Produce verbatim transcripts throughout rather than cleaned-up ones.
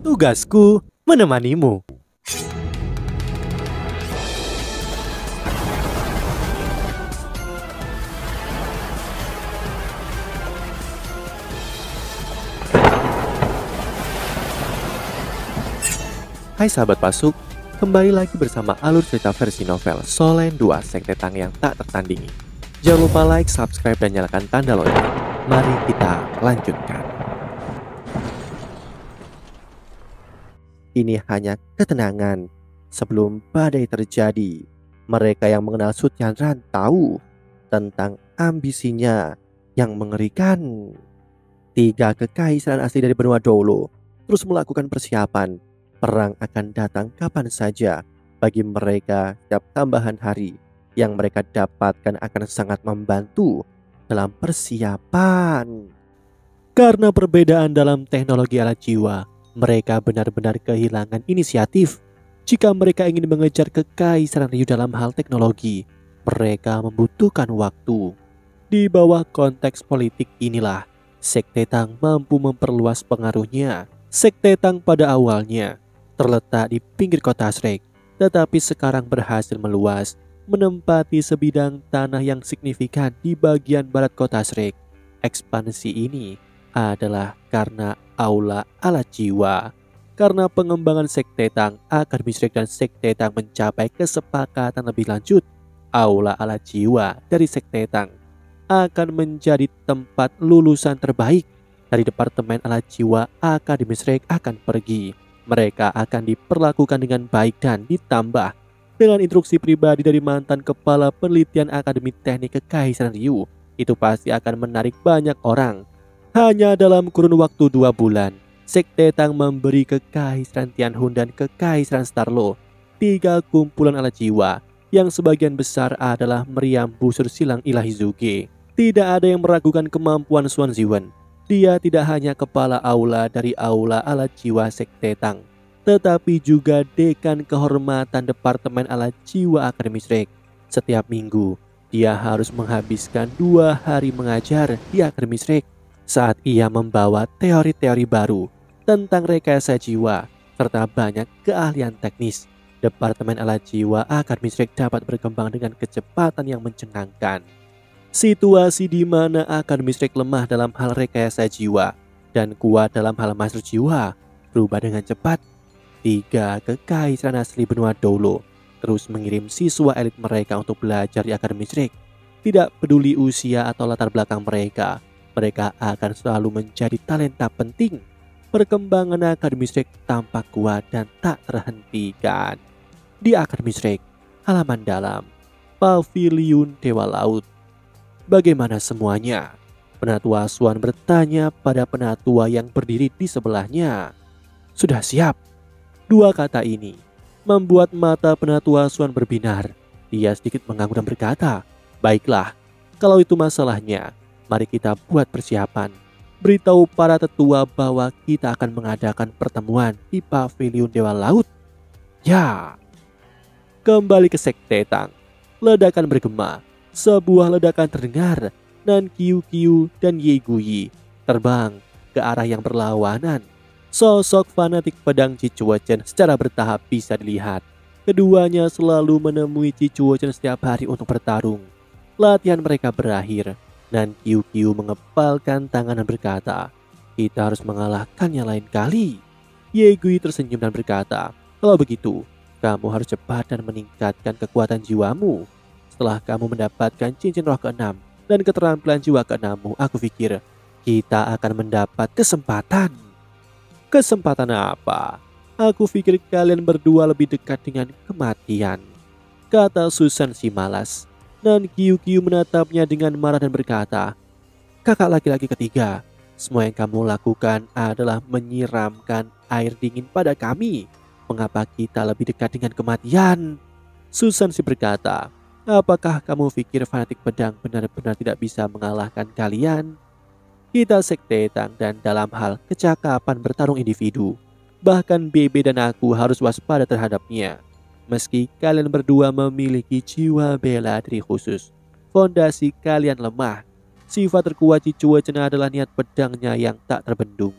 Tugasku menemanimu. Hai sahabat Pasuk, kembali lagi bersama alur cerita versi novel Solen dua Sekte Tang yang tak tertandingi. Jangan lupa like, subscribe, dan nyalakan tanda lonceng. Mari kita lanjutkan. Ini hanya ketenangan sebelum badai terjadi. Mereka yang mengenal Su Tianran tahu tentang ambisinya yang mengerikan. Tiga kekaisaran asli dari benua Dolo terus melakukan persiapan. Perang akan datang kapan saja. Bagi mereka, setiap tambahan hari yang mereka dapatkan akan sangat membantu dalam persiapan. Karena perbedaan dalam teknologi alat jiwa, mereka benar-benar kehilangan inisiatif. Jika mereka ingin mengejar kekaisaran Ryu dalam hal teknologi, mereka membutuhkan waktu. Di bawah konteks politik inilah, Sekte Tang mampu memperluas pengaruhnya. Sekte Tang pada awalnya terletak di pinggir kota Shrek, tetapi sekarang berhasil meluas, menempati sebidang tanah yang signifikan di bagian barat kota Shrek. Ekspansi ini adalah karena aula alat jiwa. Karena pengembangan Sekte Tang, Akademi Shrek dan Sekte Tang mencapai kesepakatan lebih lanjut. Aula alat jiwa dari Sekte Tang akan menjadi tempat lulusan terbaik dari Departemen Alat Jiwa Akademi Shrek akan pergi. Mereka akan diperlakukan dengan baik dan ditambah dengan instruksi pribadi dari mantan kepala penelitian Akademi Teknik Kekaisaran Ryu. Itu pasti akan menarik banyak orang. Hanya dalam kurun waktu dua bulan, Sekte Tang memberi Kekaisaran Tianhun dan Kekaisaran Starlo tiga kumpulan alat jiwa yang sebagian besar adalah meriam busur silang ilahi Zuge. Tidak ada yang meragukan kemampuan Xuan Ziwen. Dia tidak hanya kepala aula dari aula alat jiwa Sekte Tang, tetapi juga dekan kehormatan Departemen Alat Jiwa Akademi Shrek. Setiap minggu, dia harus menghabiskan dua hari mengajar di Akademi Shrek. Saat ia membawa teori-teori baru tentang rekayasa jiwa serta banyak keahlian teknis, Departemen Alat Jiwa Akademi Shrek dapat berkembang dengan kecepatan yang mencengangkan. Situasi di mana Akademi Shrek lemah dalam hal rekayasa jiwa dan kuat dalam hal master jiwa berubah dengan cepat. Tiga kekaisaran asli benua Dolo terus mengirim siswa elit mereka untuk belajar di Akademi Shrek. Tidak peduli usia atau latar belakang mereka, mereka akan selalu menjadi talenta penting. Perkembangan Akademi Shrek tampak kuat dan tak terhentikan. Di Akademi Shrek, halaman dalam, Paviliun Dewa Laut. Bagaimana semuanya? Penatua Xuan bertanya pada penatua yang berdiri di sebelahnya. Sudah siap? Dua kata ini membuat mata penatua Xuan berbinar. Dia sedikit mengangguk dan berkata, baiklah, kalau itu masalahnya, mari kita buat persiapan. Beritahu para tetua bahwa kita akan mengadakan pertemuan di Paviliun Dewa Laut. Ya. Kembali ke Sekte Tang. Ledakan bergema. Sebuah ledakan terdengar dan Qiu Qiu dan Ye Guyi terbang ke arah yang berlawanan. Sosok fanatik pedang Cicuo Chen secara bertahap bisa dilihat. Keduanya selalu menemui Cicuo Chen setiap hari untuk bertarung. Latihan mereka berakhir dan Qiu Qiu mengepalkan tangan dan berkata, kita harus mengalahkannya lain kali. Ye Guyi tersenyum dan berkata, kalau begitu, kamu harus cepat dan meningkatkan kekuatan jiwamu. Setelah kamu mendapatkan cincin roh keenam dan keterampilan jiwa keenammu, aku pikir kita akan mendapat kesempatan. Kesempatan apa? Aku pikir kalian berdua lebih dekat dengan kematian, kata Susan si malas. Dan Qiu Qiu menatapnya dengan marah dan berkata, kakak laki-laki ketiga, semua yang kamu lakukan adalah menyiramkan air dingin pada kami. Mengapa kita lebih dekat dengan kematian? Susan si berkata, apakah kamu pikir fanatik pedang benar-benar tidak bisa mengalahkan kalian? Kita Sekte Tang dan dalam hal kecakapan bertarung individu. Bahkan B B dan aku harus waspada terhadapnya. Meski kalian berdua memiliki jiwa bela diri khusus, fondasi kalian lemah. Sifat terkuat Cicuo Chen adalah niat pedangnya yang tak terbendung.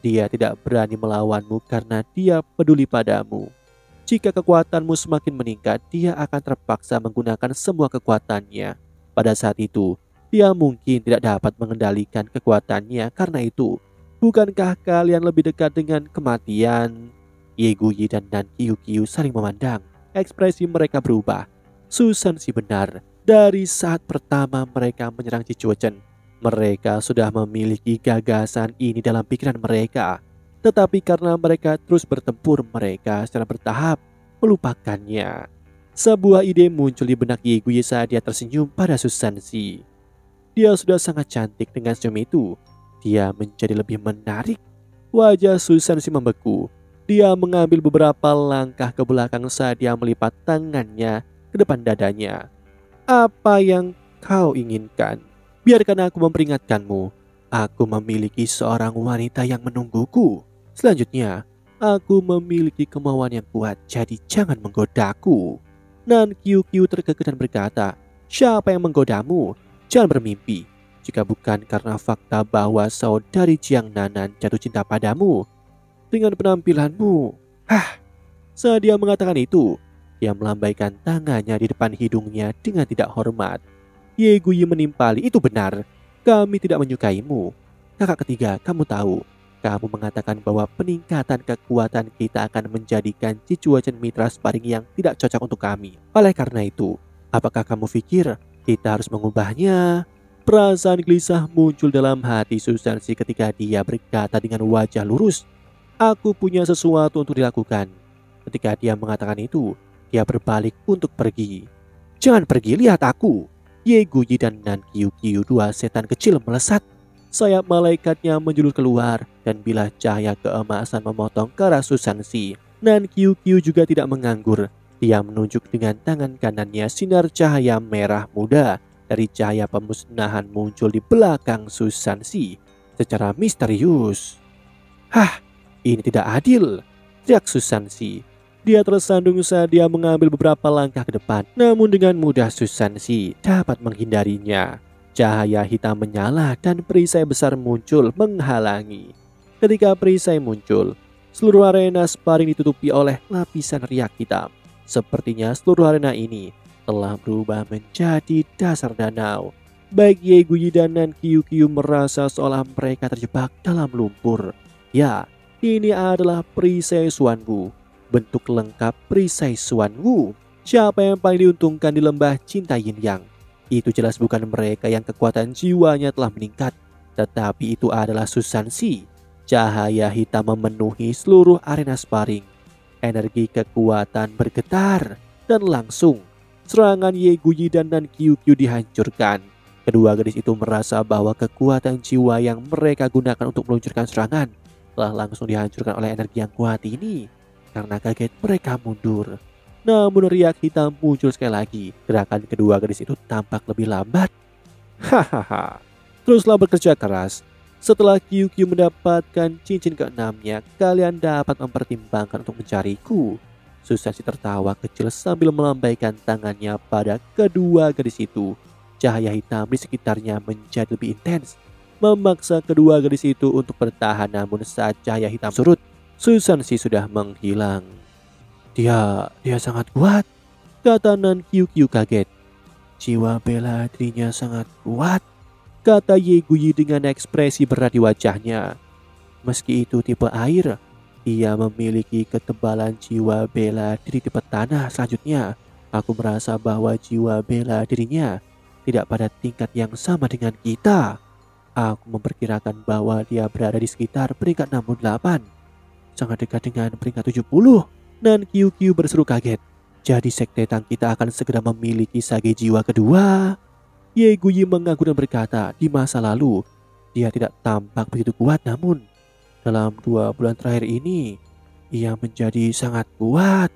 Dia tidak berani melawanmu karena dia peduli padamu. Jika kekuatanmu semakin meningkat, dia akan terpaksa menggunakan semua kekuatannya. Pada saat itu, dia mungkin tidak dapat mengendalikan kekuatannya. Karena itu, bukankah kalian lebih dekat dengan kematian? Ye Guyi dan Nan Qiu Qiu saling memandang. Ekspresi mereka berubah. Susan si benar. Dari saat pertama mereka menyerang Ci Chuochen, mereka sudah memiliki gagasan ini dalam pikiran mereka. Tetapi karena mereka terus bertempur, mereka secara bertahap melupakannya. Sebuah ide muncul di benak Ye Guyi saat dia tersenyum pada Susan Si. Dia sudah sangat cantik dengan senyum itu. Dia menjadi lebih menarik. Wajah Susan Si membeku. Dia mengambil beberapa langkah ke belakang saat dia melipat tangannya ke depan dadanya. Apa yang kau inginkan? Biarkan aku memperingatkanmu. Aku memiliki seorang wanita yang menungguku. Selanjutnya, aku memiliki kemauan yang kuat, jadi jangan menggodaku. Nan Qiu Qiu terkekeh dan berkata, siapa yang menggodamu? Jangan bermimpi. Jika bukan karena fakta bahwa saudari Jiang Nanan jatuh cinta padamu. Dengan penampilanmu. Hah. Saat dia mengatakan itu, dia melambaikan tangannya di depan hidungnya dengan tidak hormat. Ye Guyi menimpali, itu benar. Kami tidak menyukaimu. Kakak ketiga, kamu tahu. Kamu mengatakan bahwa peningkatan kekuatan kita akan menjadikan Ci Chuochen mitra sparring yang tidak cocok untuk kami. Oleh karena itu, apakah kamu pikir kita harus mengubahnya? Perasaan gelisah muncul dalam hati Susan Si ketika dia berkata dengan wajah lurus, aku punya sesuatu untuk dilakukan. Ketika dia mengatakan itu, dia berbalik untuk pergi. Jangan pergi, lihat aku. Ye Guyi dan Nan Qiu Qiu, dua setan kecil melesat. Sayap malaikatnya menjulur keluar dan bilah cahaya keemasan memotong ke arah Susan Si. Nan Qiu Qiu juga tidak menganggur. Dia menunjuk dengan tangan kanannya, sinar cahaya merah muda dari cahaya pemusnahan muncul di belakang Susan Si secara misterius. Hah, ini tidak adil, teriak Susan Si. Dia tersandung saat dia mengambil beberapa langkah ke depan. Namun dengan mudah Susan Si dapat menghindarinya. Cahaya hitam menyala dan perisai besar muncul menghalangi. Ketika perisai muncul, seluruh arena sparring ditutupi oleh lapisan riak hitam. Sepertinya seluruh arena ini telah berubah menjadi dasar danau. Baik Ye Guyi dan Nan Qiu Qiu merasa seolah mereka terjebak dalam lumpur. Ya, ini adalah perisai Xuanwu. Bentuk lengkap perisai Xuanwu. Siapa yang paling diuntungkan di lembah cinta Yin Yang? Itu jelas bukan mereka yang kekuatan jiwanya telah meningkat, tetapi itu adalah Susan Si. Cahaya hitam memenuhi seluruh arena sparring. Energi kekuatan bergetar dan langsung serangan Ye Guyi dan Nan Qiu Qiu dihancurkan. Kedua gadis itu merasa bahwa kekuatan jiwa yang mereka gunakan untuk meluncurkan serangan telah langsung dihancurkan oleh energi yang kuat ini. Karena kaget mereka mundur. Namun riak hitam muncul sekali lagi. Gerakan kedua gadis itu tampak lebih lambat. Hahaha. Teruslah bekerja keras. Setelah Qiu Qiu mendapatkan cincin keenamnya, kalian dapat mempertimbangkan untuk mencariku. Susan Si tertawa kecil sambil melambaikan tangannya pada kedua gadis itu. Cahaya hitam di sekitarnya menjadi lebih intens, memaksa kedua gadis itu untuk bertahan. Namun saat cahaya hitam surut, Susan Si sudah menghilang. Dia, dia sangat kuat, kata Nan Qiu Qiu kaget. Jiwa bela dirinya sangat kuat, kata Ye Guyi dengan ekspresi berat di wajahnya. Meski itu tipe air, ia memiliki ketebalan jiwa bela diri tipe tanah. Selanjutnya, aku merasa bahwa jiwa bela dirinya tidak pada tingkat yang sama dengan kita. Aku memperkirakan bahwa dia berada di sekitar peringkat enam puluh delapan. Sangat dekat dengan peringkat tujuh puluh. Nan Qiu Qiu berseru kaget. Jadi sekte Tang kita akan segera memiliki sage jiwa kedua. Ye Guyi mengangguk dan berkata, di masa lalu dia tidak tampak begitu kuat, namun dalam dua bulan terakhir ini ia menjadi sangat kuat.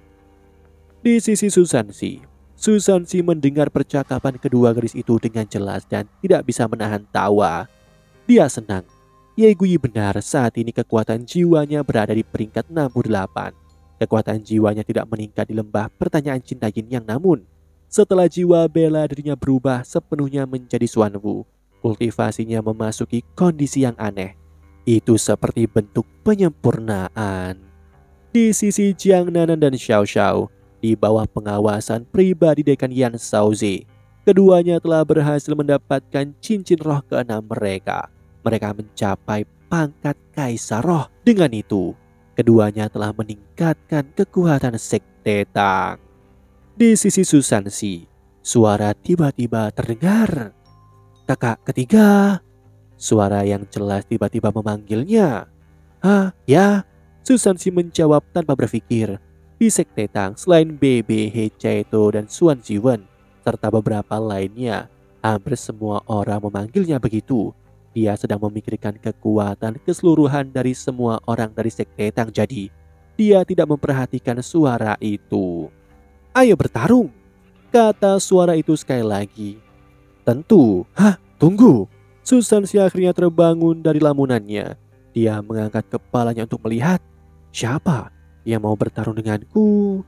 Di sisi Susan Si, Susan Si mendengar percakapan kedua gadis itu dengan jelas dan tidak bisa menahan tawa. Dia senang. Ye Guyi benar, saat ini kekuatan jiwanya berada di peringkat enam puluh delapan. Kekuatan jiwanya tidak meningkat di lembah pertanyaan cinta Yin Yang, namun setelah jiwa bela dirinya berubah sepenuhnya menjadi Xuanwu, kultivasinya memasuki kondisi yang aneh. Itu seperti bentuk penyempurnaan. Di sisi Jiang Nanan dan Xiao Xiao, di bawah pengawasan pribadi Dekan Yan Shaozi, keduanya telah berhasil mendapatkan cincin roh keenam mereka. Mereka mencapai pangkat Kaisar Roh. Dengan itu, keduanya telah meningkatkan kekuatan Sekte Tang. Di sisi Susansi, suara tiba-tiba terdengar. Kakak ketiga. Suara yang jelas tiba-tiba memanggilnya. Hah, ya? Susansi menjawab tanpa berpikir. Di Sekte Tang, selain B B, He Chaito, dan Suan Ziwen, serta beberapa lainnya, hampir semua orang memanggilnya begitu. Dia sedang memikirkan kekuatan keseluruhan dari semua orang dari Sekte Tang, jadi dia tidak memperhatikan suara itu. Ayo bertarung, kata suara itu sekali lagi. Tentu. Hah, tunggu. Susansi akhirnya terbangun dari lamunannya. Dia mengangkat kepalanya untuk melihat. Siapa yang mau bertarung denganku?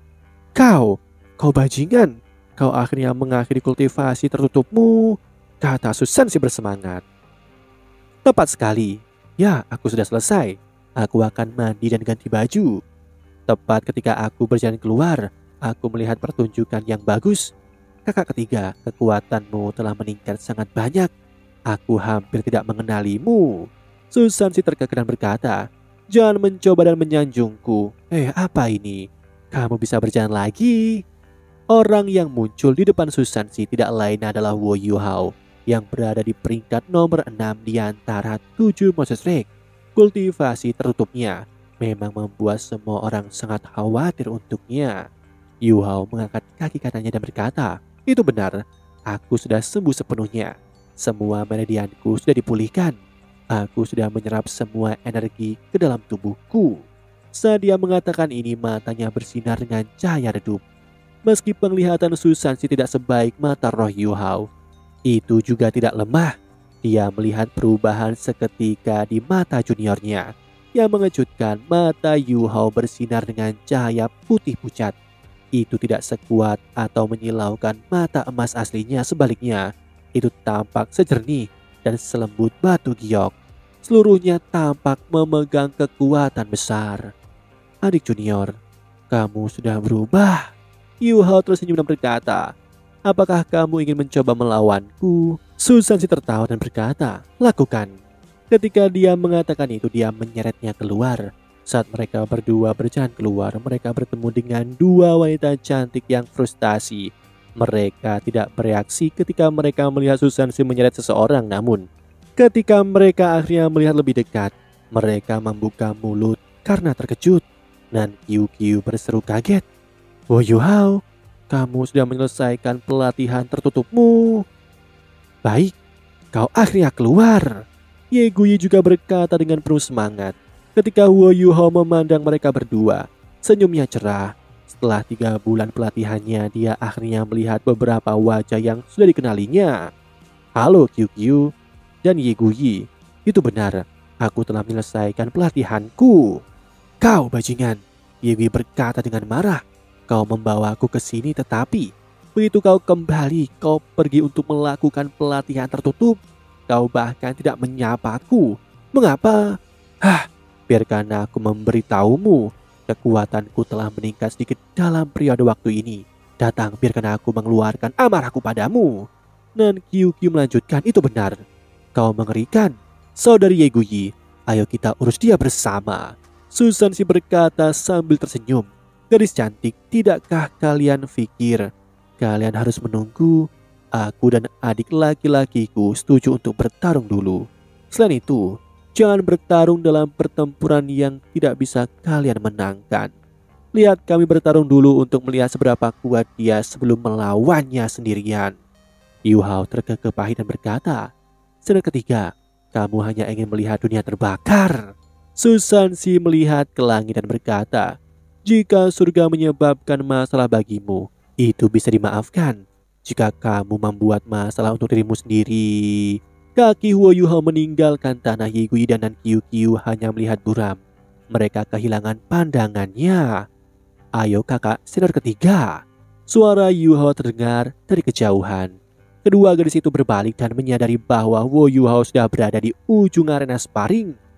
Kau, kau bajingan. Kau akhirnya mengakhiri kultivasi tertutupmu, kata Susansi bersemangat. Tepat sekali. Ya, aku sudah selesai. Aku akan mandi dan ganti baju. Tepat ketika aku berjalan keluar, aku melihat pertunjukan yang bagus. Kakak ketiga, kekuatanmu telah meningkat sangat banyak. Aku hampir tidak mengenalimu. Susansi terkekeh dan berkata, jangan mencoba dan menyanjungku. Eh, apa ini? Kamu bisa berjalan lagi? Orang yang muncul di depan Susansi tidak lain adalah Wo Yuhao yang berada di peringkat nomor enam di antara tujuh Moses Rek. Kultivasi tertutupnya memang membuat semua orang sangat khawatir untuknya. Yuhao mengangkat kaki kanannya dan berkata, itu benar, aku sudah sembuh sepenuhnya. Semua meridianku sudah dipulihkan. Aku sudah menyerap semua energi ke dalam tubuhku. Saat dia mengatakan ini, matanya bersinar dengan cahaya redup. Meski penglihatan Susansi tidak sebaik mata roh Yuhao, itu juga tidak lemah. Dia melihat perubahan seketika di mata juniornya. Yang mengejutkan, mata Yuhao bersinar dengan cahaya putih pucat. Itu tidak sekuat atau menyilaukan mata emas aslinya, sebaliknya. Itu tampak sejernih dan selembut batu giok. Seluruhnya tampak memegang kekuatan besar. Adik junior, kamu sudah berubah. Yuhao tersenyum dan berkata, apakah kamu ingin mencoba melawanku? Susansi tertawa dan berkata, lakukan. Ketika dia mengatakan itu, dia menyeretnya keluar. Saat mereka berdua berjalan keluar, mereka bertemu dengan dua wanita cantik yang frustasi. Mereka tidak bereaksi ketika mereka melihat Susansi menyeret seseorang, namun ketika mereka akhirnya melihat lebih dekat, mereka membuka mulut karena terkejut. Dan Qiu Qiu berseru kaget. Wo Yuhao, kamu sudah menyelesaikan pelatihan tertutupmu. Baik, kau akhirnya keluar. Ye Guyi juga berkata dengan penuh semangat. Ketika Wo Yuhao memandang mereka berdua, senyumnya cerah. Setelah tiga bulan pelatihannya, dia akhirnya melihat beberapa wajah yang sudah dikenalinya. Halo Qiu Qiu dan Ye Guyi, itu benar, aku telah menyelesaikan pelatihanku. Kau bajingan, Ye Guyi berkata dengan marah. Kau membawaku ke sini, tetapi begitu kau kembali, kau pergi untuk melakukan pelatihan tertutup. Kau bahkan tidak menyapaku. Mengapa? Hah, biarkan aku memberitahumu. Kekuatanku telah meningkat sedikit dalam periode waktu ini. Datang, biarkan aku mengeluarkan amarahku padamu. Dan Qiu Qiu melanjutkan, itu benar. Kau mengerikan. Saudari Ye Guyi, ayo kita urus dia bersama. Susansi berkata sambil tersenyum. Gadis cantik, tidakkah kalian pikir kalian harus menunggu aku dan adik laki-lakiku setuju untuk bertarung dulu? Selain itu, jangan bertarung dalam pertempuran yang tidak bisa kalian menangkan. Lihat kami bertarung dulu untuk melihat seberapa kuat dia sebelum melawannya sendirian. Yuhao terkekeh pahit dan berkata, Senior ketiga, kamu hanya ingin melihat dunia terbakar. Susansi melihat ke langit dan berkata, jika surga menyebabkan masalah bagimu, itu bisa dimaafkan. Jika kamu membuat masalah untuk dirimu sendiri. Kaki Wo Yuhao meninggalkan tanah. Ye Guyi dan Qiu Qiu hanya melihat buram. Mereka kehilangan pandangannya. Ayo kakak senior ketiga. Suara Yuhao terdengar dari kejauhan. Kedua gadis itu berbalik dan menyadari bahwa Wo Yuhao sudah berada di ujung arena sparring.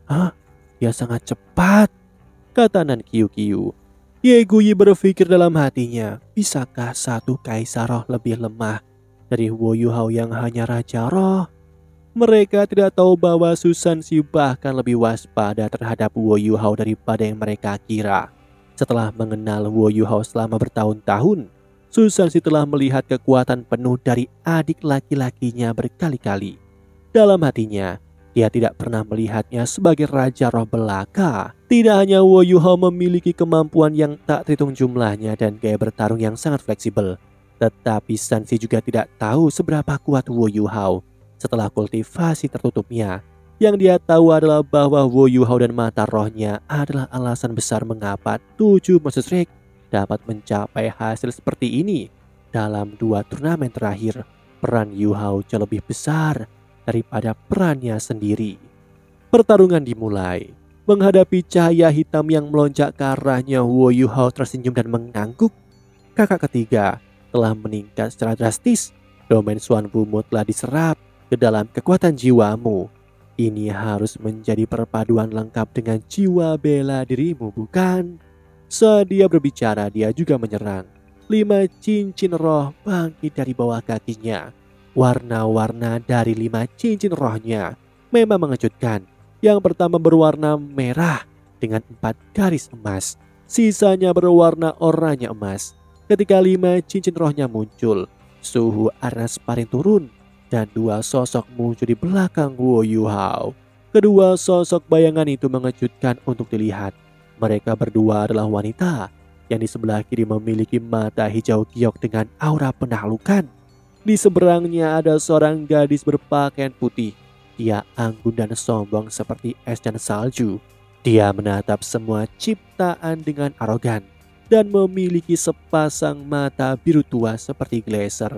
Hah? Dia sangat cepat, kata Nan Qiu Qiu. Ye Guyi berpikir dalam hatinya, bisakah satu kaisar roh lebih lemah dari Wu Yuhao yang hanya raja roh? Mereka tidak tahu bahwa Su Shanxi bahkan lebih waspada terhadap Wu Yuhao daripada yang mereka kira. Setelah mengenal Wu Yuhao selama bertahun-tahun, Su Shanxi telah melihat kekuatan penuh dari adik laki-lakinya berkali-kali. Dalam hatinya, dia tidak pernah melihatnya sebagai raja roh belaka. Tidak hanya Wu Yuhao memiliki kemampuan yang tak terhitung jumlahnya dan gaya bertarung yang sangat fleksibel, tetapi Shanxi juga tidak tahu seberapa kuat Wu Yuhao. Setelah kultivasi tertutupnya, yang dia tahu adalah bahwa Wu Yuhao dan mata rohnya adalah alasan besar mengapa tujuh Monster Strike dapat mencapai hasil seperti ini. Dalam dua turnamen terakhir, peran Yuhao jauh lebih besar daripada perannya sendiri. Pertarungan dimulai. Menghadapi cahaya hitam yang melonjak ke arahnya, Wu Yuhao tersenyum dan mengangguk. Kakak ketiga telah meningkat secara drastis. Domain Xuan Wumu telah diserap ke dalam kekuatan jiwamu. Ini harus menjadi perpaduan lengkap dengan jiwa bela dirimu, bukan? Saat dia berbicara, dia juga menyerang. Lima cincin roh bangkit dari bawah kakinya. Warna-warna dari lima cincin rohnya memang mengejutkan. Yang pertama berwarna merah dengan empat garis emas. Sisanya berwarna oranye emas. Ketika lima cincin rohnya muncul, suhu arena sparring turun dan dua sosok muncul di belakang Wu Yuhao. Kedua sosok bayangan itu mengejutkan untuk dilihat. Mereka berdua adalah wanita yang di sebelah kiri memiliki mata hijau giok dengan aura penaklukan. Di seberangnya ada seorang gadis berpakaian putih. Dia anggun dan sombong seperti es dan salju. Dia menatap semua ciptaan dengan arogan dan memiliki sepasang mata biru tua seperti glaser.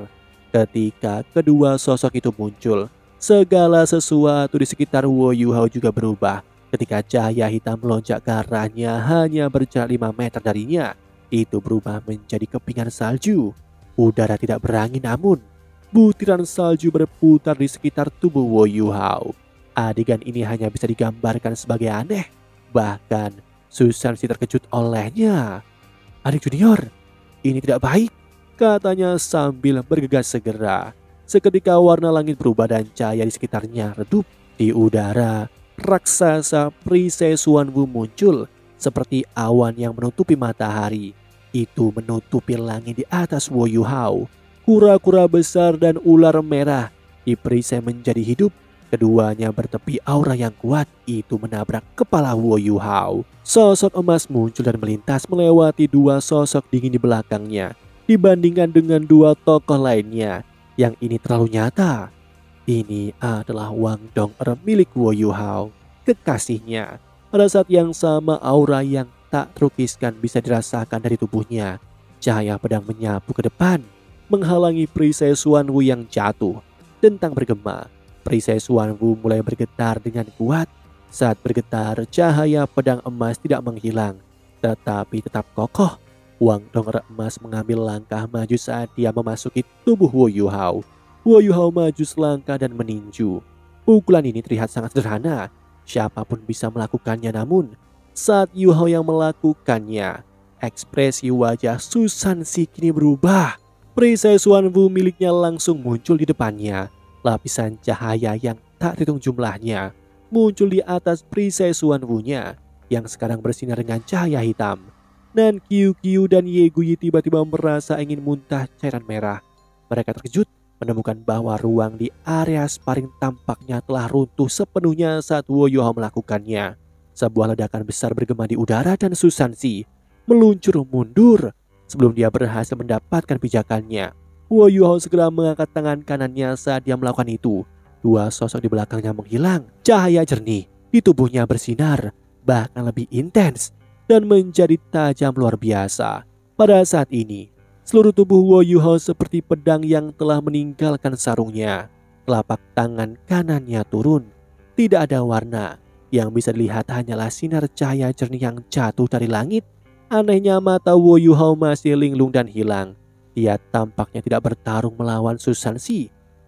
Ketika kedua sosok itu muncul, segala sesuatu di sekitar Wu Yuhao juga berubah. Ketika cahaya hitam melonjak ke arahnya hanya berjarak lima meter darinya, itu berubah menjadi kepingan salju. Udara tidak berangin namun butiran salju berputar di sekitar tubuh Wu Yuhao. Adegan ini hanya bisa digambarkan sebagai aneh. Bahkan Su Shanxi terkejut olehnya. Adik junior, ini tidak baik, katanya sambil bergegas segera. Seketika warna langit berubah dan cahaya di sekitarnya redup. Di udara, raksasa perisai Xuan Wu muncul seperti awan yang menutupi matahari. Itu menutupi langit di atas Wu Yuhao. Kura-kura besar dan ular merah di perisai menjadi hidup. Keduanya bertepi aura yang kuat. Itu menabrak kepala Wu Yuhao. Sosok emas muncul dan melintas melewati dua sosok dingin di belakangnya. Dibandingkan dengan dua tokoh lainnya, yang ini terlalu nyata. Ini adalah Wang Dong'er milik Wu Yuhao, kekasihnya. Pada saat yang sama, aura yang tak terukiskan bisa dirasakan dari tubuhnya. Cahaya pedang menyapu ke depan, menghalangi perisai Xuan Wu yang jatuh. Dentang bergema, perisai Xuan Wu mulai bergetar dengan kuat. Saat bergetar, cahaya pedang emas tidak menghilang, tetapi tetap kokoh. Wang Dong'er emas mengambil langkah maju saat dia memasuki tubuh Wu Yuhao. Wu Yuhao maju selangkah dan meninju. Pukulan ini terlihat sangat sederhana. Siapapun bisa melakukannya, namun saat Yuhao yang melakukannya, ekspresi wajah Su Shanxi kini berubah. Perisai Xuan Wu miliknya langsung muncul di depannya. Lapisan cahaya yang tak terhitung jumlahnya muncul di atas perisai Xuan Wu-nya yang sekarang bersinar dengan cahaya hitam. Nan Qiu Qiu dan Ye Guyi tiba-tiba merasa ingin muntah cairan merah. Mereka terkejut menemukan bahwa ruang di area sparring tampaknya telah runtuh sepenuhnya saat Wu Yuhao melakukannya. Sebuah ledakan besar bergema di udara dan Su Shanxi meluncur mundur sebelum dia berhasil mendapatkan pijakannya. Wu Yuhao segera mengangkat tangan kanannya saat dia melakukan itu. Dua sosok di belakangnya menghilang. Cahaya jernih di tubuhnya bersinar, bahkan lebih intens dan menjadi tajam luar biasa. Pada saat ini, seluruh tubuh Wu Yuhao seperti pedang yang telah meninggalkan sarungnya. Telapak tangan kanannya turun. Tidak ada warna. Yang bisa dilihat hanyalah sinar cahaya jernih yang jatuh dari langit. Anehnya mata Wu Yuhao masih linglung dan hilang. Dia tampaknya tidak bertarung melawan Su Shanxi.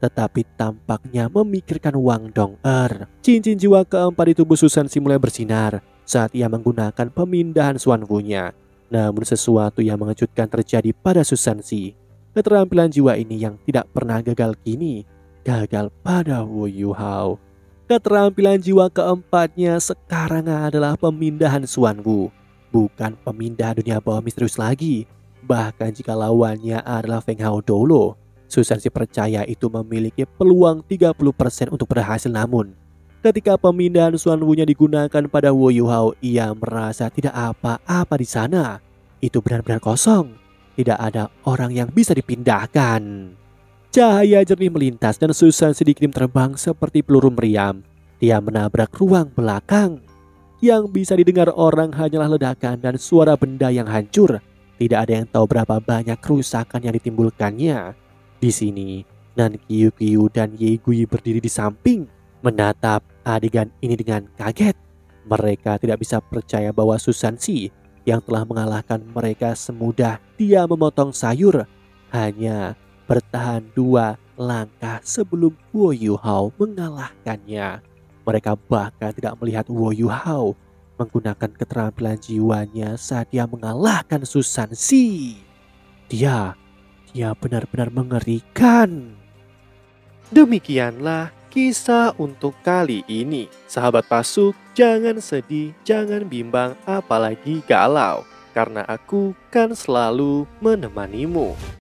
tetapi tampaknya memikirkan Wang Dong-er. Cincin jiwa keempat di tubuh Susansi mulai bersinar saat ia menggunakan pemindahan Xuanwu-nya. Namun sesuatu yang mengejutkan terjadi pada Susansi. Keterampilan jiwa ini yang tidak pernah gagal kini gagal pada Wu Yuhao. Keterampilan jiwa keempatnya sekarang adalah pemindahan Xuanwu, bukan pemindahan dunia bawah misterius lagi. Bahkan jika lawannya adalah Feng Hao Dolo, Susansi percaya itu memiliki peluang tiga puluh persen untuk berhasil. Namun ketika pemindahan Xuanwu-nya digunakan pada Wu Yuhao, ia merasa tidak apa-apa di sana. Itu benar-benar kosong. Tidak ada orang yang bisa dipindahkan. Cahaya jernih melintas dan Susansi dikirim terbang seperti peluru meriam. Dia menabrak ruang belakang. Yang bisa didengar orang hanyalah ledakan dan suara benda yang hancur. Tidak ada yang tahu berapa banyak kerusakan yang ditimbulkannya. Di sini, Nan Qiu Qiu dan Ye Gui berdiri di samping, menatap adegan ini dengan kaget. Mereka tidak bisa percaya bahwa Susansi yang telah mengalahkan mereka semudah dia memotong sayur hanya bertahan dua langkah sebelum Wu Yuhao mengalahkannya. Mereka bahkan tidak melihat Wu Yuhao menggunakan keterampilan jiwanya saat dia mengalahkan Susansi. Dia, dia benar-benar mengerikan. Demikianlah kisah untuk kali ini. Sahabat Pasuk, jangan sedih, jangan bimbang, apalagi galau. Karena aku kan selalu menemanimu.